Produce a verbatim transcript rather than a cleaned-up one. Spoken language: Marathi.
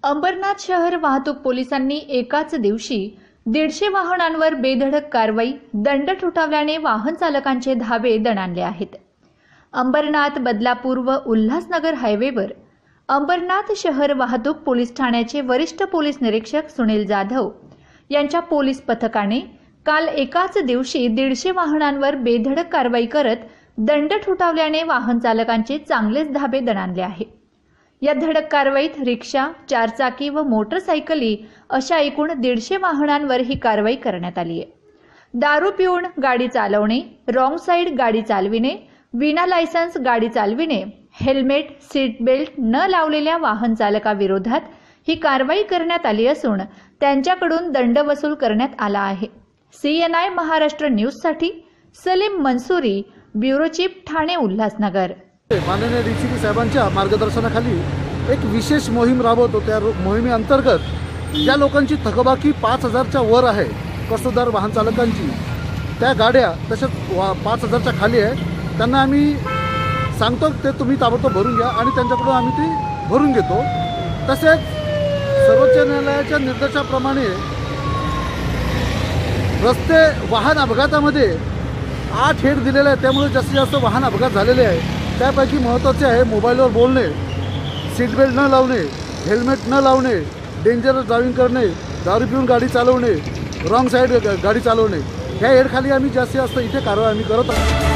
अंबरनाथ शहर वाहतूक पोलिसांनी एकाच दिवशी दीडशे वाहनांवर बेधडक कारवाई, दंड ठोठावल्याने वाहन चालकांचे धाबे दणाणले आहेत। अंबरनाथ बदलापूर व उल्हासनगर हायवेवर अंबरनाथ शहर वाहतूक पोलीस ठाण्याचे वरिष्ठ पोलीस निरीक्षक सुनील जाधव यांच्या पोलीस पथकाने काल एकाच दिवशी दीडशे वाहनांवर बेधडक कारवाई करत दंड ठोठावल्याने वाहन चालकांचे चांगलेच धाबे दणाणले आहे। या धडक कारवाईत रिक्षा, चारचाकी व मोटरसायकली अशा एकूण दीडशे वाहनांवर ही कारवाई करण्यात आली आहे। दारू पिऊन गाडी चालवणे, रॉंग साइड गाडी चालविणे, विना लायसन्स गाडी चालविणे, हेल्मेट, सीट बेल्ट न लावलेल्या वाहन चालकाविरोधात ही कारवाई करण्यात आली असून त्यांच्याकडून दंड वसूल करण्यात आला आहे। सीएनआय महाराष्ट्र न्यूज साठी सलीम मंसूरी, ब्युरो चीफ, ठाणे उल्हासनगर। माननीय डीसीपी साहेबांच्या मार्गदर्शनाखाली एक विशेष मोहीम राबवतो। त्या मोहिमेअंतर्गत ज्या लोकांची थकबाकी पाच हजारच्या वर आहे, कसोदार वाहन चालकांची, त्या गाड्या तसेच पाच हजारच्या खाली आहे, त्यांना आम्ही सांगतो ते तुम्ही ताबडतोब भरून घ्या आणि त्यांच्याकडून आम्ही ती भरून घेतो। तसेच सर्वोच्च न्यायालयाच्या निर्देशाप्रमाणे रस्ते वाहन अपघातामध्ये आठ हेड दिलेले आहे, त्यामुळे जास्तीत जास्त वाहन अपघात झालेले आहे। त्यापैकी महत्त्वाचे आहे मोबाईलवर बोलणे, सीट बेल्ट न लावणे, हेल्मेट न लावणे, डेंजरस ड्रायव्हिंग करणे, दारू पिऊन गाडी चालवणे, रॉंग साईड गाडी चालवणे। ह्या हेडखाली आम्ही जास्तीत जास्त इथे कारवाई आम्ही करत आहोत।